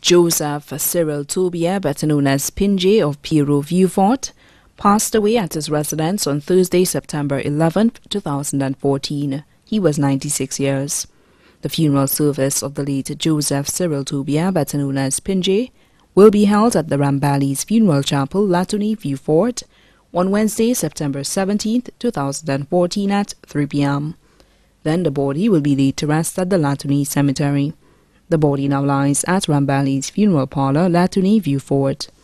Joseph Cyril Tobierre, better known as Pinjay of Piro Vieux-Fort, passed away at his residence on Thursday, September 11, 2014. He was 96 years. The funeral service of the late Joseph Cyril Tobierre, better known as Pinjay, will be held at the Rambali's Funeral Chapel, Latony, Vieux-Fort, on Wednesday, September 17, 2014 at 3 p.m. Then the body will be laid to rest at the Latony Cemetery. The body now lies at Rambali's Funeral Parlor, Latony, Vieux-Fort.